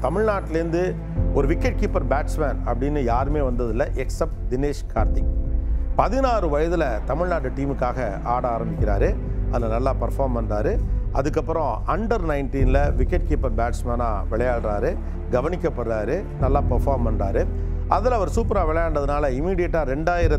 தமிழ்நாட்டிலேருந்து ஒரு wicket keeper batsman அப்படின்னு யாருமே வந்ததில்லை எக்ஸப்ட் தினேஷ் கார்த்திக். 16 வயதில் தமிழ்நாட்டு டீமுக்காக ஆட ஆரம்பிக்கிறாரு. அதில் நல்லா பர்ஃபார்ம் பண்ணுறாரு. அதுக்கப்புறம் அண்டர் 19 விக்கெட் கீப்பர் பேட்ஸ்மேனாக விளையாடுறாரு, கவனிக்கப்படுறாரு, நல்லா பர்ஃபார்ம் பண்ணுறாரு. அதில் அவர் சூப்பராக விளையாண்டதுனால இமீடியட்டாக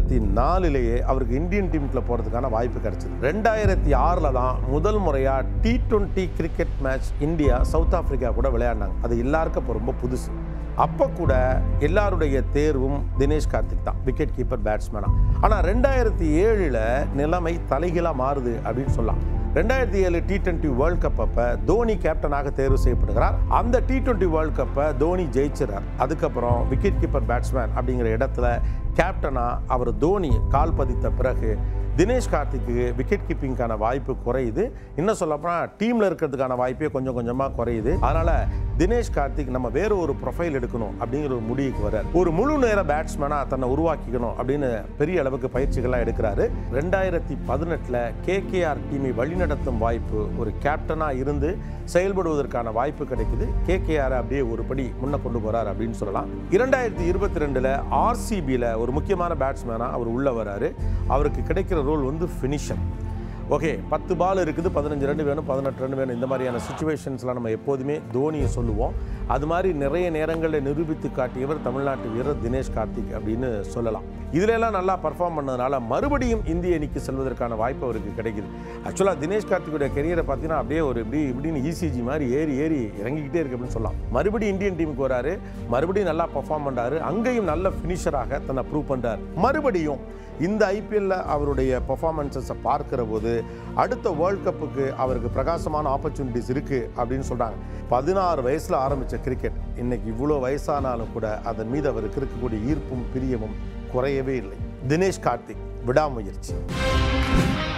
2004 அவருக்கு இந்தியன் டீமுக்குள்ள போகிறதுக்கான வாய்ப்பு கிடச்சிது. 2006 தான் முதல் முறையாக T20 cricket match India south Africa கூட விளையாடினாங்க. அது எல்லாருக்கும் இப்போ ரொம்ப புதுசு. அப்போ கூட எல்லாருடைய தேர்வும் தினேஷ் கார்த்திக் தான் விக்கெட் கீப்பர் பேட்ஸ்மேனாக. ஆனால் 2007 நிலைமை தலைகீழாக மாறுது அப்படின்னு சொல்லலாம். 2007 T20 வேர்ல்ட் கப் அப்போ தோனி கேப்டனாக தேர்வு செய்யப்படுகிறார். அந்த T20 வேர்ல்ட் கப்பை தோனி ஜெயிச்சிடறார். அதுக்கப்புறம் விக்கெட் கீப்பர் பேட்ஸ்மேன் அப்படிங்கிற இடத்துல கேப்டனாக அவர் தோனி கால் பதித்த பிறகு தினேஷ் கார்த்திக்கு விக்கெட் கீப்பிங்கான வாய்ப்பு குறையுது. இன்னும் சொல்லப்போனால் டீமில் இருக்கிறதுக்கான வாய்ப்பே கொஞ்சம் கொஞ்சமாக குறையுது. அதனால் தினேஷ் கார்த்திக் நம்ம வேறு ஒரு ப்ரொஃபைல் எடுக்கணும் அப்படிங்கிற ஒரு முடிவுக்கு வர்றார். ஒரு முழு நேர பேட்ஸ்மேனாக தன்னை உருவாக்கிக்கணும் அப்படின்னு பெரிய அளவுக்கு பயிற்சிகள்லாம் எடுக்கிறாரு. 2018 KKR டீமை வழிநடத்தும் வாய்ப்பு, ஒரு கேப்டனாக இருந்து செயல்படுவதற்கான வாய்ப்பு கிடைக்குது. KKR அப்படியே ஒரு படி முன்ன கொண்டு போகிறார் அப்படின்னு சொல்லலாம். 2022 RCBயில் ஒரு முக்கியமான பேட்ஸ்மேனாக அவர் உள்ள வராரு. அவருக்கு கிடைக்கிற ரோல் வந்து ஃபினிஷர். ஓகே, 10 பால் இருக்குது, 15 ரன் வேணும், 18 ரன் வேணும். இந்த மாதிரியான சுச்சுவேஷன்ஸ்லாம் நம்ம எப்போதுமே தோனியை சொல்லுவோம். அது மாதிரி நிறைய நேரங்களில் நிரூபித்து காட்டியவர் தமிழ்நாட்டு வீரர் தினேஷ் கார்த்திக் அப்படின்னு சொல்லலாம். இதிலெல்லாம் நல்லா பர்ஃபார்ம் பண்ணதுனால மறுபடியும் இந்திய அணிக்கு செல்வதற்கான வாய்ப்பு அவருக்கு கிடைக்குது. ஆக்சுவலாக தினேஷ் கார்த்திக்குடைய கெரியரை பார்த்தீங்கன்னா அப்படியே ஒரு இப்படின்னு ECG மாதிரி ஏறி இறங்கிக்கிட்டே இருக்கு அப்படின்னு சொல்லலாம். மறுபடியும் இந்தியன் டீமுக்கு வராரு, மறுபடியும் நல்லா பர்ஃபார்ம் பண்ணுறாரு, அங்கேயும் நல்ல ஃபினிஷராக தன்னை ப்ரூவ் பண்ணுறாரு. மறுபடியும் இந்த IPL அவருடைய பர்ஃபார்மன்ஸை பார்க்கிற போது அடுத்த வேர்ல்ட் கப்புக்கு அவருக்கு பிரகாசமான ஆப்பர்ச்சுனிட்டிஸ் இருக்குது அப்படின்னு சொல்கிறாங்க. 16 வயசில் ஆரம்பித்த கிரிக்கெட் இன்னைக்கு இவ்வளோ வயசானாலும் கூட அதன் மீது அவருக்கு இருக்கக்கூடிய ஈர்ப்பும் பிரியமும் குறையவே இல்லை. தினேஷ் கார்த்திக் விடாமுயற்சி.